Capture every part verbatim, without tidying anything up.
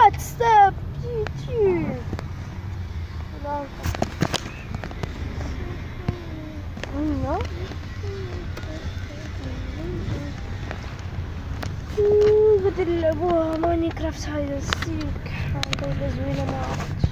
What? Stop YouTube. No. بدل نلعبوها ماينكرافت هايد اند سيك. هاي زوينة ما عرفت.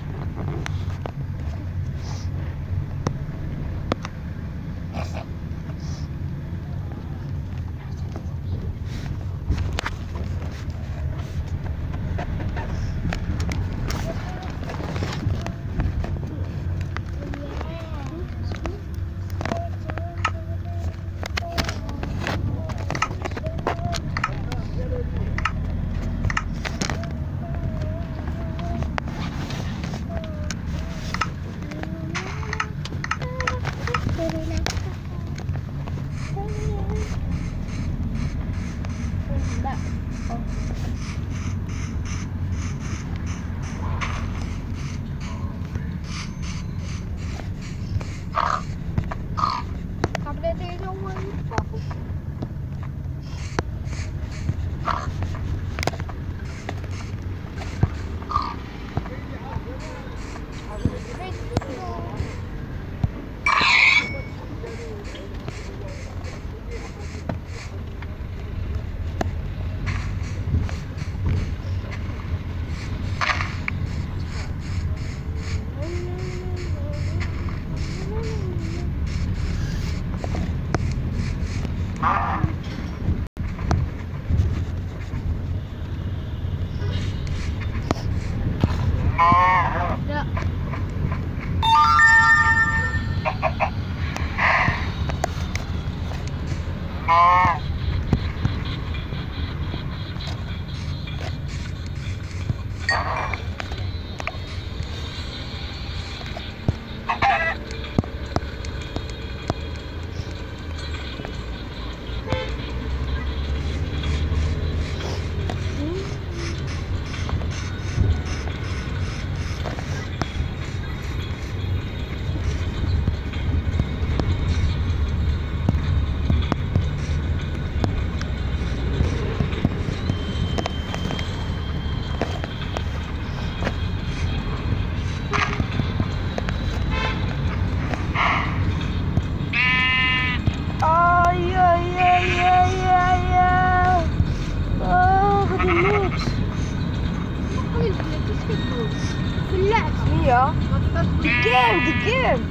دقيم دقيم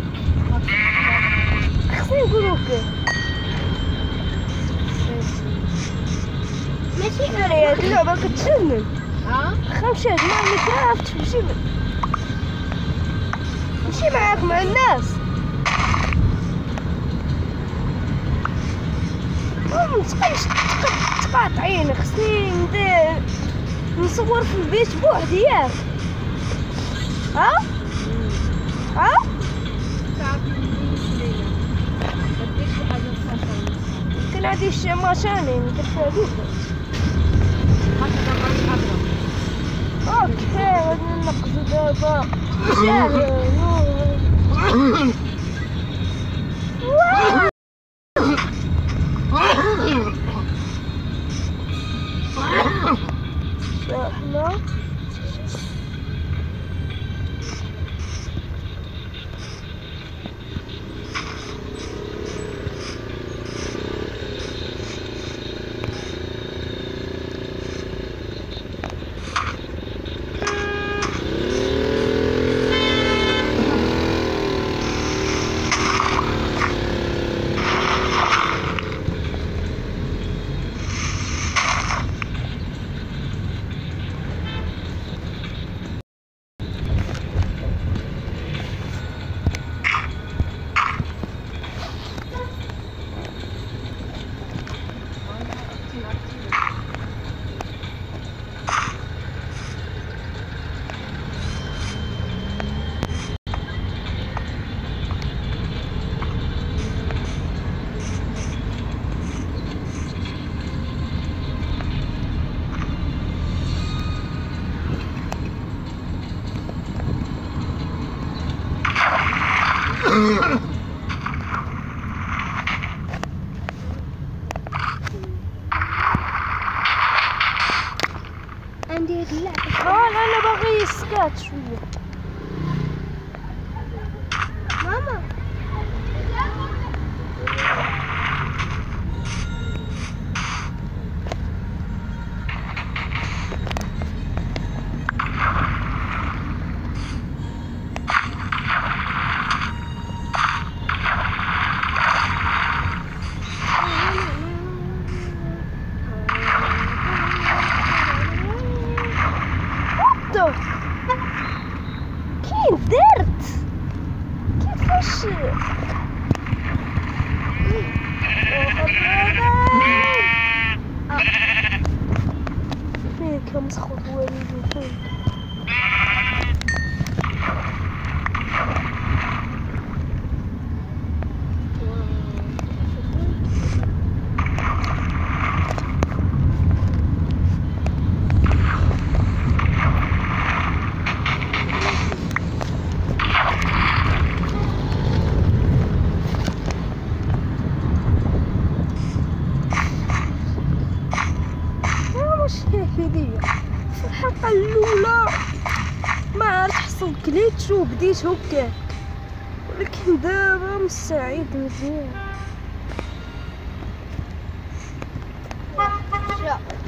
خصني نقولوك ماشي على هاد اللعبة كتجنن. ها خمسة ما عرفتش تمشي ماشي معاك مع الناس. متبقايش تقاطعين. خصني ندير نصور في البيت بوحدي ياك. ها ها كان عندي شي ماشاني ندير فيها دوكا. اوكي غادي ننقزو دابا ساهل. شحنة عندي قال انا باغي يسكات شويه. ماما كي درت كيفاش فيك مسخوط والدي فيك. هدية في الحلقة الأولى ما عرفت حصل كليتش وبديت هكاك، ولكن دابا مستعد مزيان.